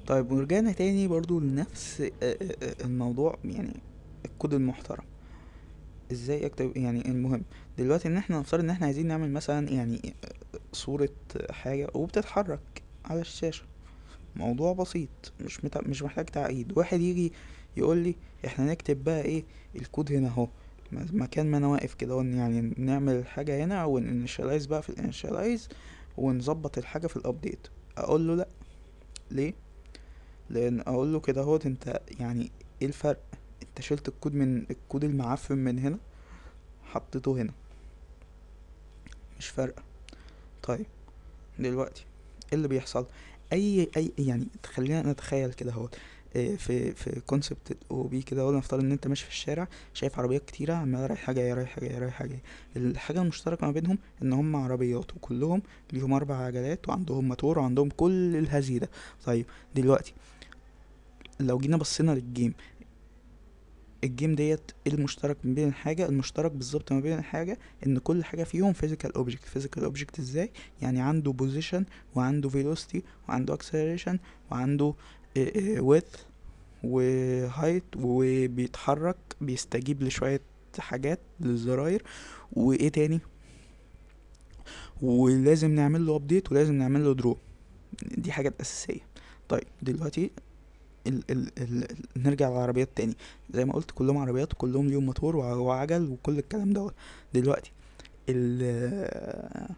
طيب ورجعنا تاني برضو لنفس الموضوع، يعني الكود المحترم ازاي اكتب. يعني المهم دلوقتي ان احنا نفترض ان احنا عايزين نعمل مثلا يعني صورة حاجة وبتتحرك على الشاشة. موضوع بسيط، مش محتاج تعقيد. واحد يجي يقول لي احنا نكتب بقى ايه الكود هنا اهو، مكان ما انا واقف كده، يعني نعمل الحاجة هنا ونinitialize بقى في الانيشالايز ونظبط الحاجة في الابديت. اقول له لا. ليه؟ لان اقول له كده اهوت انت يعني ايه الفرق؟ انت شلت الكود من الكود المعفن من هنا حطيته هنا، مش فارقة. طيب دلوقتي ايه اللي بيحصل؟ اي يعني خلينا نتخيل كده اهوت في كونسبت او بي كده، ولا نفترض ان انت ماشي في الشارع شايف عربيات كتيره عماله رايحه جايه رايحه جايه رايحه جايه. الحاجه المشتركه ما بينهم ان هم عربيات، وكلهم ليهم 4 عجلات وعندهم موتور وعندهم كل الهزي ده. طيب دلوقتي لو جينا بصينا للجيم، الجيم ديت ايه المشترك ما بين الحاجة؟ المشترك بالظبط ما بين الحاجة ان كل حاجة فيهم physical object. physical object ازاي؟ يعني عنده position وعنده velocity وعنده acceleration وعنده width و height، وبيتحرك بيستجيب لشوية حاجات للزراير، وايه تاني، ولازم نعمل له update ولازم نعمل له draw. دي حاجات اساسية. طيب دلوقتي نرجع للعربيات تاني. زي ما قلت كلهم عربيات وكلهم ليهم موتور وعجل وكل الكلام دوت. دلوقتي ال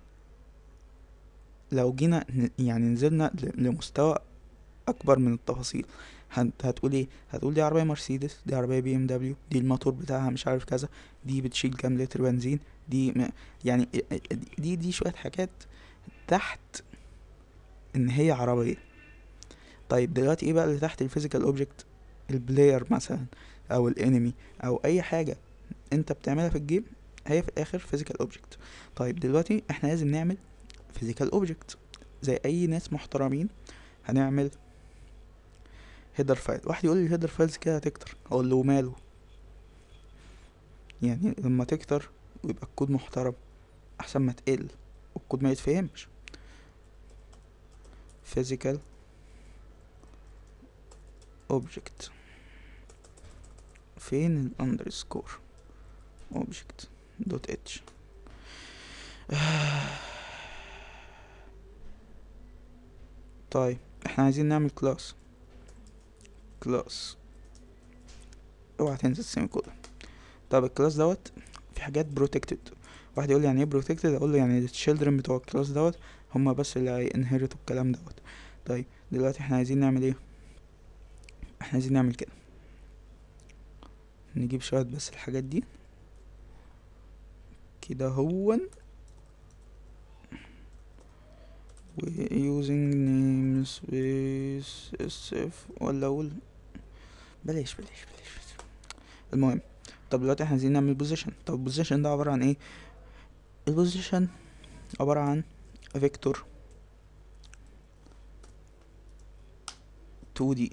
لو جينا يعني نزلنا لمستوى اكبر من التفاصيل، هتقول ايه؟ هتقول دي عربيه مرسيدس، دي عربيه بي ام دبليو، دي الموتور بتاعها مش عارف كذا، دي بتشيل كام لتر بنزين، دي يعني دي شويه حاجات تحت ان هي عربيه. طيب دلوقتي ايه بقى اللي تحت الفيزيكال اوبجكت؟ البلاير مثلا، او الانمي، او اي حاجه انت بتعملها في الجيم، هي في الاخر physical object. طيب دلوقتي احنا لازم نعمل physical object زي اي ناس محترمين. هنعمل header file. واحد يقول لي header files كده هتكتر، اقول له ماله؟ يعني لما تكتر ويبقى الكود محترم احسن ما تقل والكود ما يتفهمش. physical object، فين الاندرسكور؟ object دوت اتش. طيب احنا عايزين نعمل كلاس. اوعى تنسى السيمي كولون. طب الكلاس دوت في حاجات بروتكتد. واحد يقول لي يعني ايه بروتكتد؟ اقول له يعني التشيلدرن بتوع الكلاس دوت هما بس اللي هينهرتوا الكلام دوت. طيب دلوقتي احنا عايزين نعمل ايه؟ احنا عايزين نعمل كده، نجيب شوية بس الحاجات دي كده هون، و using namespace sf، ولا اقول بلاش. المهم، طب دلوقتي احنا عايزين نعمل بوزيشن. طب البوزيشن ده عبارة عن ايه؟ البوزيشن عبارة عن فيكتور 2D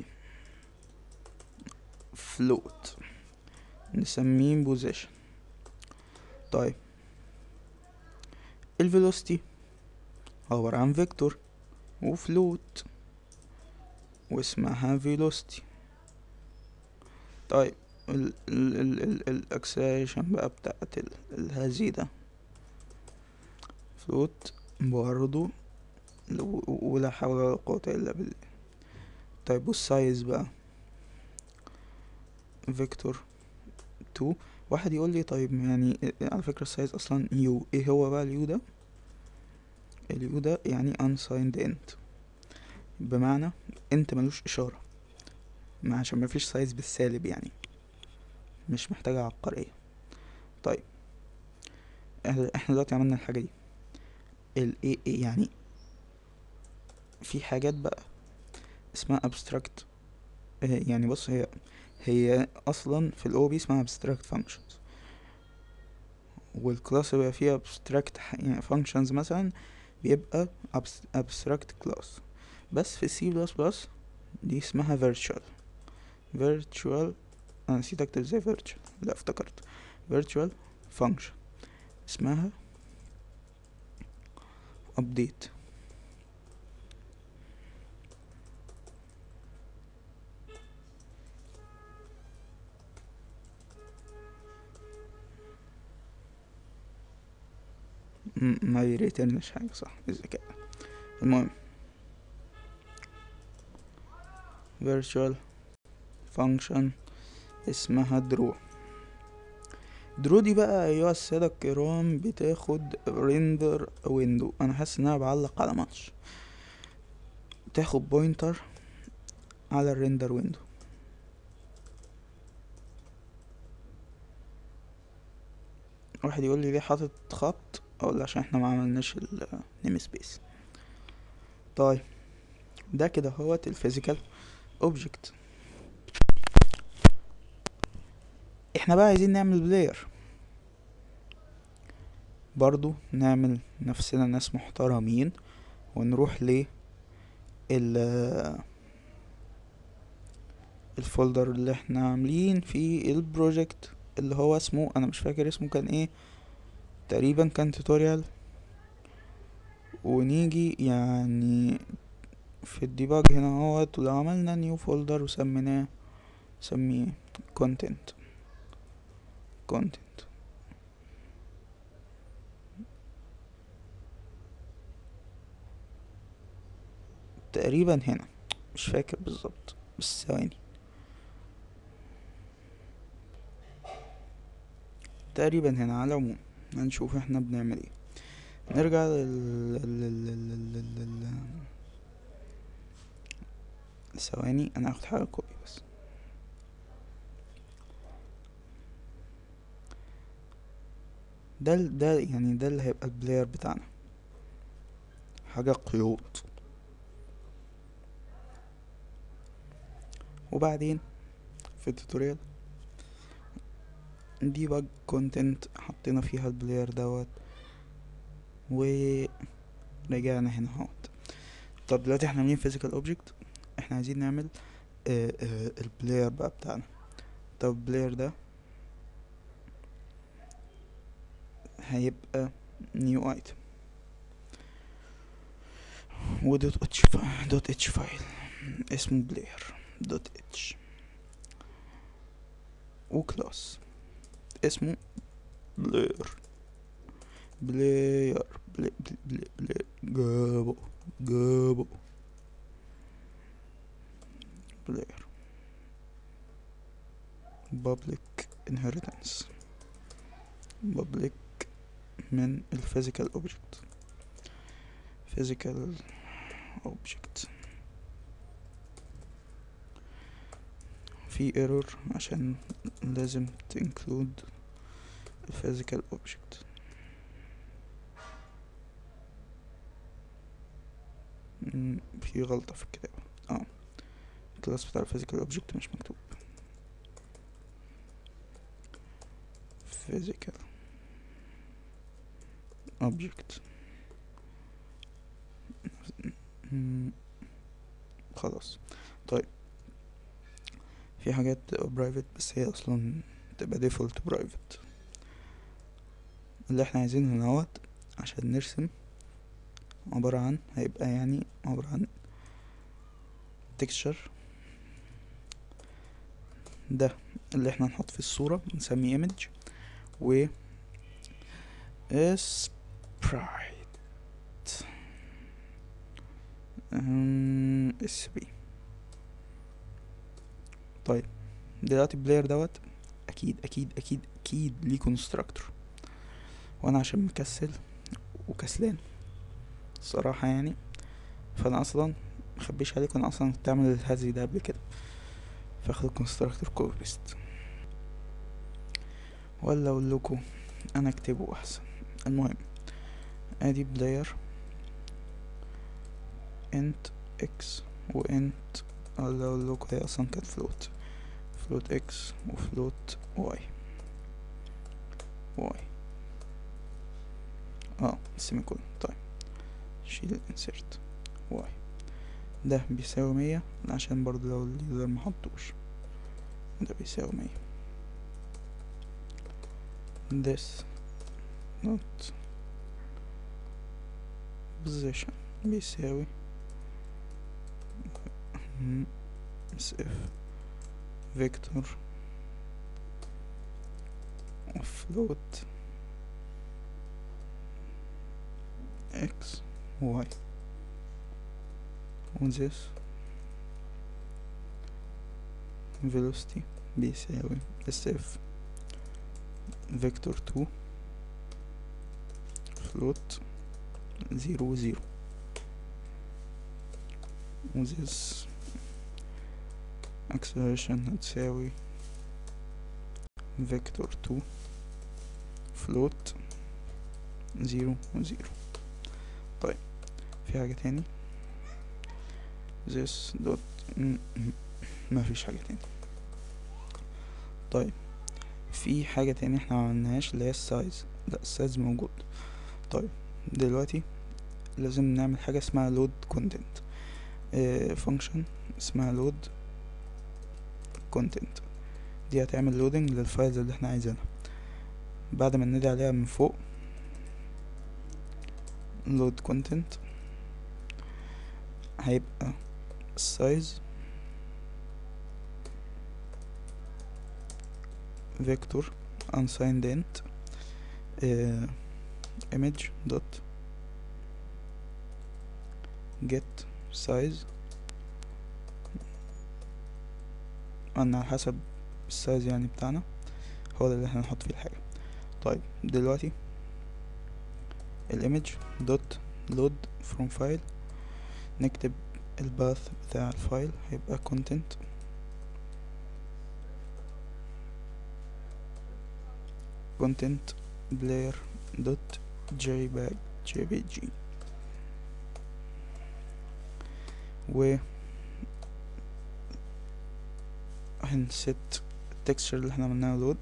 float نسميه بوزيشن. طيب الفيلوسيتي عبارة عن فيكتور وفلوت واسمها فيلوسيتي. طيب الاكسلريشن بقى بتاعت الهذي ده فلوت برضو، ولا حول ولا قوة الا بالله. طيب والسايز بقى فيكتور 2. واحد يقول لي طيب يعني على فكرة السايز اصلا يو. ايه هو بقى اليو ده؟ اليو ده يعني unsigned int، بمعنى انت ملوش اشارة، ما عشان مفيش سايز بالسالب يعني، مش محتاجة عبقرية. طيب احنا دلوقتي عملنا الحاجة دي. ايه يعني؟ في حاجات بقى اسمها abstract. يعني بص، هي اصلا في الاو بي اسمها abstract functions، والكلاس بيبقى فيه abstract يعني functions مثلا بيبقى abstract class. بس في السي بلس بلس دي اسمها virtual. انا نسيت اكتب ازاي virtual، لا افتكرت. virtual function اسمها update. ما يريترنش حاجة، صح، الذكاء. المهم virtual function اسمها درو. درو دي بقى ايها السادة الكرام بتاخد ريندر ويندو. انا حاسس ان انا بعلق على ماتش. تاخد بوينتر على الريندر ويندو. واحد يقول لي ليه حاطط خط، اقول عشان احنا ما عملناش النيم سبيس. طيب ده كده هو الفيزيكال اوبجكت. احنا بقى عايزين نعمل بلاير برضو، نعمل نفسنا ناس محترمين ونروح ل الفولدر اللي احنا عاملين فيه البروجكت اللي هو اسمه، انا مش فاكر اسمه كان ايه، تقريبا كان توتوريال. ونيجي يعني في الديباج هنا اهوت، ولو عملنا نيو فولدر وسميناه، سميه content تقريبا هنا، مش فاكر بالظبط بس ثواني، تقريبا هنا. على العموم هنشوف احنا بنعمل ايه. نرجع ثواني، انا هاخد حاجة كوبي بس. ده يعني ده اللي هيبقى البلاير بتاعنا، حاجة قيود. وبعدين في التوتوريال debug content حطينا فيها البلاير دوت، ورجعنا هنا اهوت. طب دلوقتي احنا عاملين physical object، احنا عايزين نعمل البلاير بقى بتاعنا. طب البلاير ده هيبقى new item و دوت اتش فايل اسمه بلاير دوت اتش، وكلاس اسمه بلاير بلاير بلاير جابو بلاير public inheritance public من الفيزيكال اوبجكت physical object. في error عشان لازم تinclude physical object. في غلطة في الكتابة، الكلاس بتاع physical object مش مكتوب physical object. خلاص. طيب في حاجات private بس هي اصلا تبقى default private. اللي احنا عايزينه هنا عشان نرسم عبارة عن، هيبقى يعني عبارة عن texture. ده اللي احنا نحط في الصورة نسميه image، و sprite sp. طيب دلوقتي البلاير اكيد ليه كونستراكتور، وانا عشان مكسل وكسلان الصراحة يعني، فانا اصلا مخبيش عليكم، انا اصلا كنت اعمل الهزي ده قبل كده، فاخد كونستراكتور كوبي بيست، ولا اقول لكم انا اكتبه احسن. المهم ادي بلاير int x و int، ولا اقول لكم هي اصلا كانت float x و float y سيميكولون. طيب شيل الانسيرت y ده بيساوي 100 عشان برضو لو اليوزر محطوش، ده بيساوي 100. this not position بيساوي if vector float x y و this velocity بيساوي sf vector 2 float 0 0 و this acceleration هتساوي vector 2 float 0 0. طيب في حاجة تاني this dot ما فيش حاجة تاني. طيب في حاجة تاني احنا معملناهاش اللي هي السايز. لا السايز موجود. طيب دلوقتي لازم نعمل حاجة اسمها load content. function اسمها load content دي هتعمل loading للفايلز اللي احنا عايزينها. بعد ما ندي عليها من فوق load content هيبقى السايز vector unsigned int image dot get size على حسب السايز يعني بتاعنا هو ده اللي احنا نحط فيه الحاجة. طيب دلوقتي الimage dot load from file نكتب الباث بتاع الفايل هيبقى content player dot jpg و هنست التكستشر اللي احنا عملناه لود.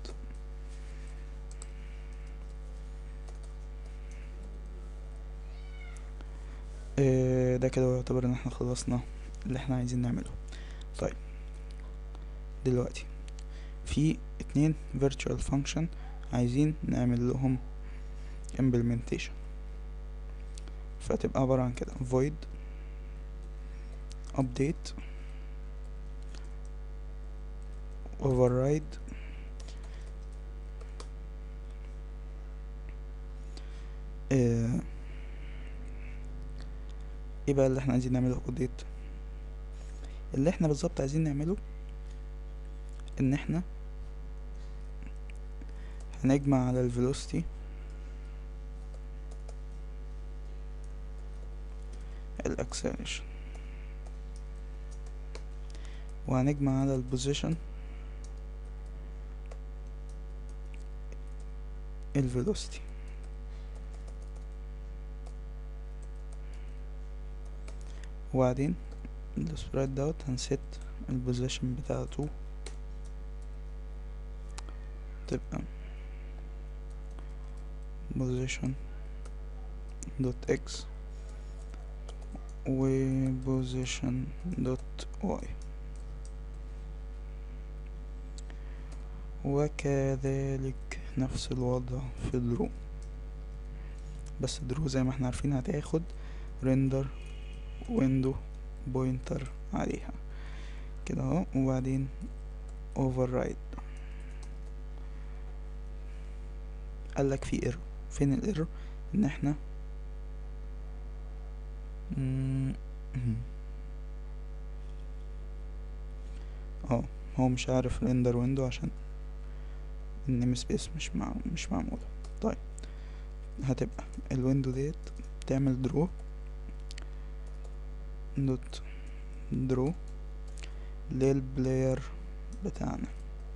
ده كده يعتبر ان احنا خلصنا اللي احنا عايزين نعمله. طيب دلوقتي في 2 virtual function عايزين نعمل لهم implementation فتبقى عبارة عن كده void update override ايه بقى اللي احنا عايزين نعمله update؟ اللي احنا بالظبط عايزين نعمله ان احنا هنجمع على الفيلوسيتي الاكسلريشن وهنجمع على البوزيشن الفيلوسيتي وبعدين السبرايت دوت هنست البوزيشن بتاعته تبقى position dot x و position dot y وكذلك نفس الوضع في درو. بس درو زي ما احنا عارفين هتاخد render window pointer عليها كده اهو وبعدين override. قالك في error. فين الايرور؟ ان احنا هو مش عارف render window عشان النيم سبيس مش معمولة. طيب هتبقى الويندو ديت تعمل درو دوت درو للبلاير بتاعنا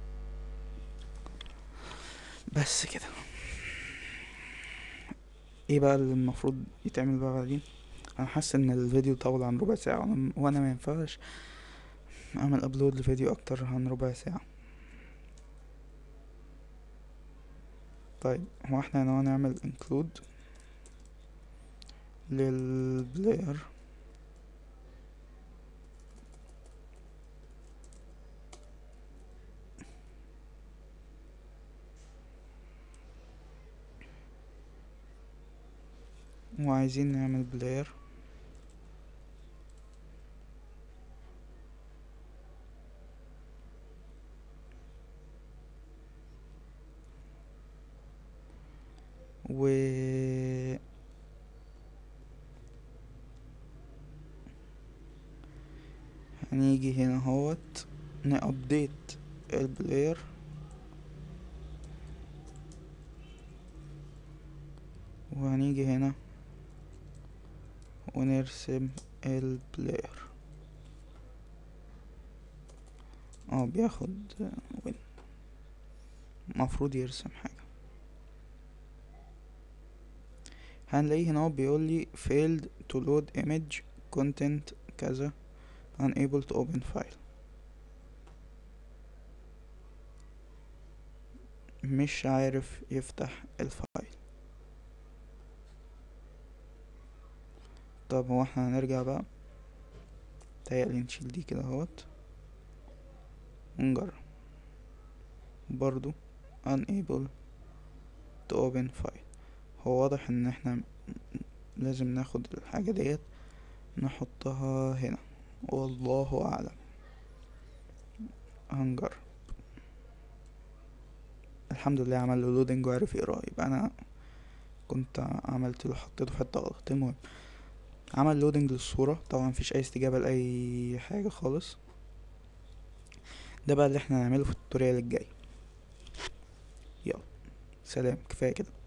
بس كده. ايه بقى اللي المفروض يتعمل بقى بعدين؟ انا حاسس ان الفيديو طول عن ربع ساعة وانا ما ينفعش اعمل ابلود لفيديو اكتر عن ربع ساعة. طيب هو احنا هنعمل include للبلاير وعايزين نعمل بلاير و هنيجي هنا اهوت نابديت البلاير، وهنيجي هنا ونرسم البلاير. بياخد وين، مفروض يرسم حاجة. هنلاقيه هنا بيقولي failed to load image content كذا unable to open file. مش عارف يفتح الفايل. طب هو احنا هنرجع بقى، تهيألي نشيل دي كده اهوت ونجرب برضو unable to open file. هو واضح ان احنا لازم ناخد الحاجة ديت نحطها هنا، والله اعلم. هنجرب. الحمد لله عمل له لودنج وعرف يقراه، يبقى انا كنت عملت له حطيته في حته غلط. المهم عمل لودنج للصوره، طبعا مفيش اي استجابه لاي حاجه خالص. ده بقى اللي احنا هنعمله في التوتوريال الجاي. يلا سلام، كفايه كده.